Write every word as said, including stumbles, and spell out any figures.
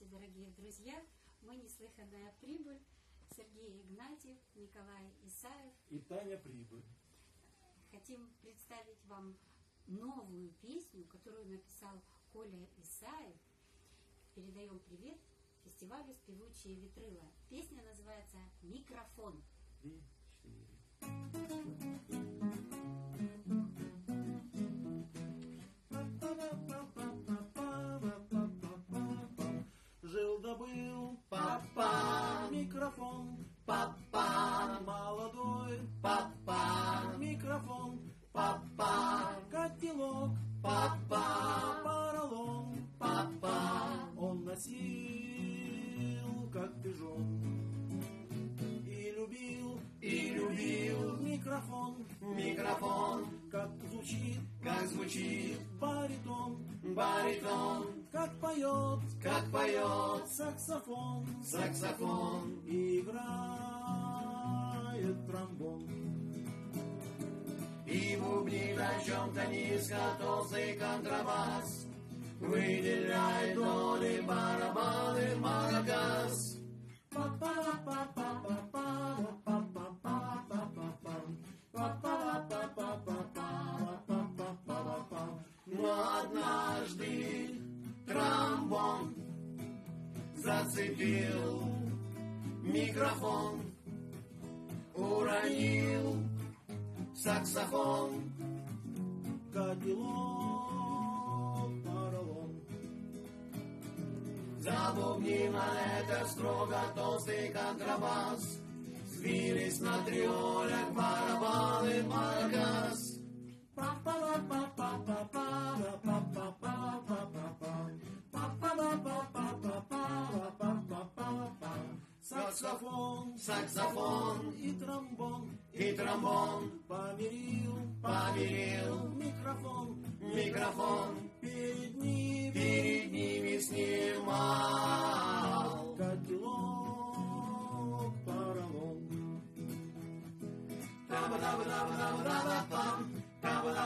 Здравствуйте, дорогие друзья! Мы «Неслыханная прибыль». Сергей Игнатьев, Николай Исаев и Таня Прибыль. Хотим представить вам новую песню, которую написал Коля Исаев. Передаем привет фестивалю «Спевучие ветрила». Песня называется «Микрофон». Три, четыре. Жил-добыл папа, микрофон, папа, молодой, папа, микрофон, папа, котелок, папа, поролон, папа, он носил как пижон. И любил, и любил микрофон, микрофон, как звучит, как звучит баритон, баритон, как поет, как поет саксофон, саксофон, и играет тромбон. И бубнит о чем-то низко толстый контрабас, выделяет доли барабаны маракас. Но однажды тромбон зацепил микрофон, уронил саксофон, котелок, поролон. Забубнил на это строго толстый контрабас, сбились на триолях барабаны маракас. Саксофон, саксофон и тромбон, и тромбон помирил, помирил микрофон, микрофон перед ними, перед ними снимал котелок, поролон. Таба-таба-таба-таба-таба-пам, таба-таба.